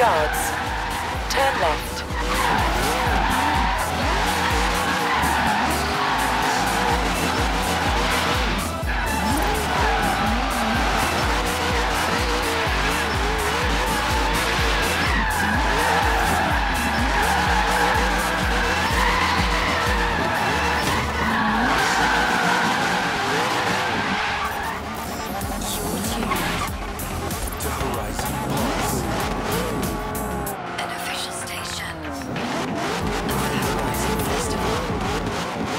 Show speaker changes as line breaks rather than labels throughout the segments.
yards, turn left.
To Horizon.
An official station of the Horizon Festival.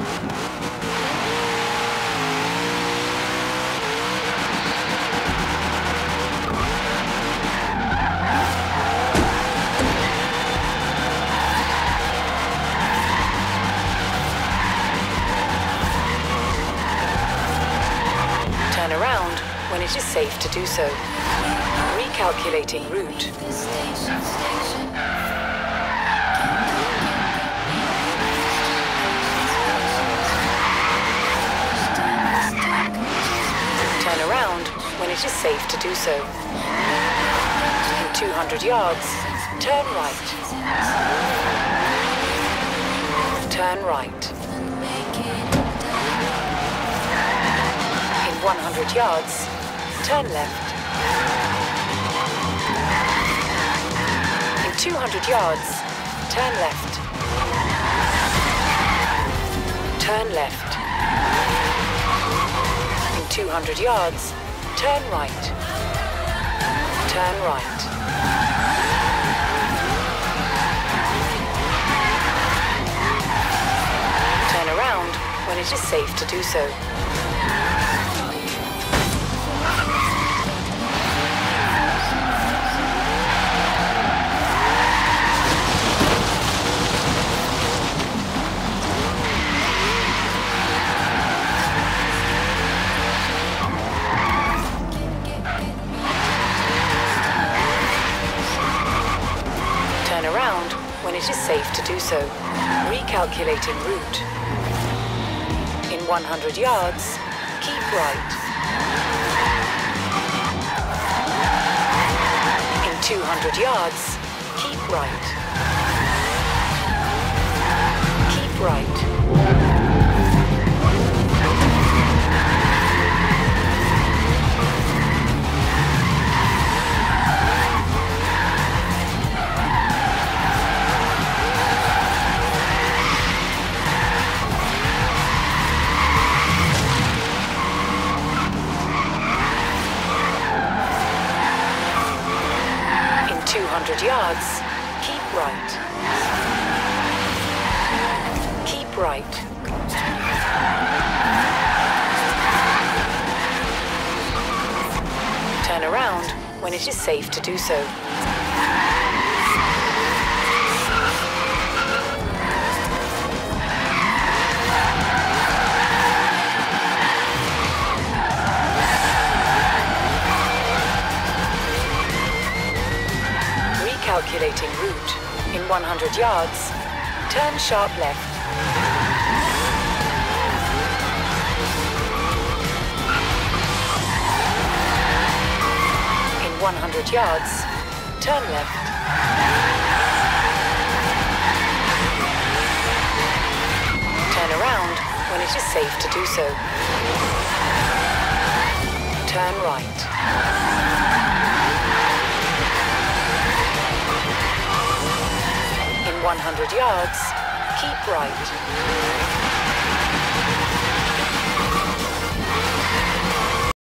Turn around when it is safe to do so. Recalculating route. Turn around when it is safe to do so. In 200 yards, turn right. Turn right. In 100 yards, turn left. In 200 yards, turn left. Turn left. In 200 yards, turn right. Turn right. Turn around when it is safe to do so. Turn around when it is safe to do so. Recalculating route. In 100 yards, keep right. In 200 yards, keep right. Keep right. In 200 yards, keep right. Keep right. Turn around when it is safe to do so. Calculating route. In 100 yards, turn sharp left. In 100 yards, turn left. Turn around when it is safe to do so. Turn right. In 100 yards, keep right.